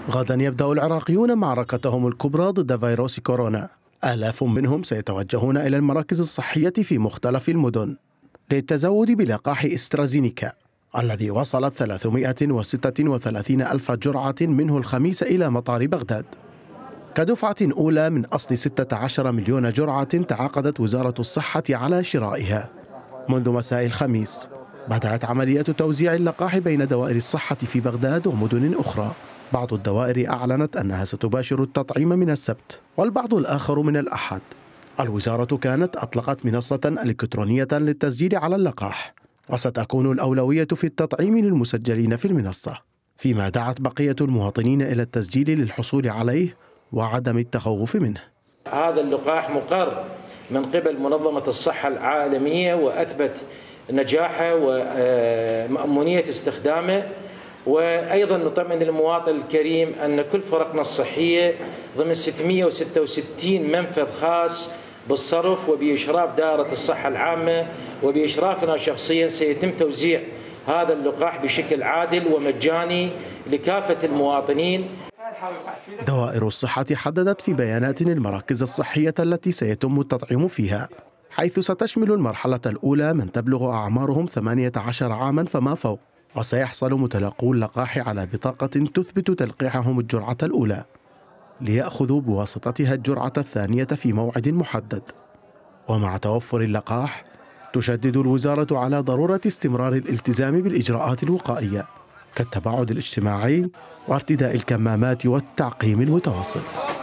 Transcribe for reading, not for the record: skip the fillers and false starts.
غدا يبدأ العراقيون معركتهم الكبرى ضد فيروس كورونا. آلاف منهم سيتوجهون إلى المراكز الصحية في مختلف المدن للتزود بلقاح استرازينيكا الذي وصلت 336 ألف جرعة منه الخميس إلى مطار بغداد كدفعة أولى من أصل 16 مليون جرعة تعاقدت وزارة الصحة على شرائها. منذ مساء الخميس بدأت عملية توزيع اللقاح بين دوائر الصحة في بغداد ومدن أخرى. بعض الدوائر أعلنت أنها ستباشر التطعيم من السبت والبعض الآخر من الأحد. الوزارة كانت أطلقت منصة إلكترونية للتسجيل على اللقاح، وستكون الأولوية في التطعيم للمسجلين في المنصة، فيما دعت بقية المواطنين إلى التسجيل للحصول عليه وعدم التخوف منه. هذا اللقاح مقر من قبل منظمة الصحة العالمية وأثبت نجاحه ومأمونية استخدامه، وأيضا نطمئن المواطن الكريم أن كل فرقنا الصحية ضمن 666 منفذ خاص بالصرف وبإشراف دائرة الصحة العامة وبإشرافنا شخصيا سيتم توزيع هذا اللقاح بشكل عادل ومجاني لكافة المواطنين. دوائر الصحة حددت في بيانات المراكز الصحية التي سيتم التطعيم فيها، حيث ستشمل المرحلة الأولى من تبلغ أعمارهم 18 عاما فما فوق، وسيحصل متلقو اللقاح على بطاقة تثبت تلقيحهم الجرعة الأولى ليأخذوا بواسطتها الجرعة الثانية في موعد محدد. ومع توفر اللقاح تشدد الوزارة على ضرورة استمرار الالتزام بالإجراءات الوقائية كالتباعد الاجتماعي وارتداء الكمامات والتعقيم المتواصل.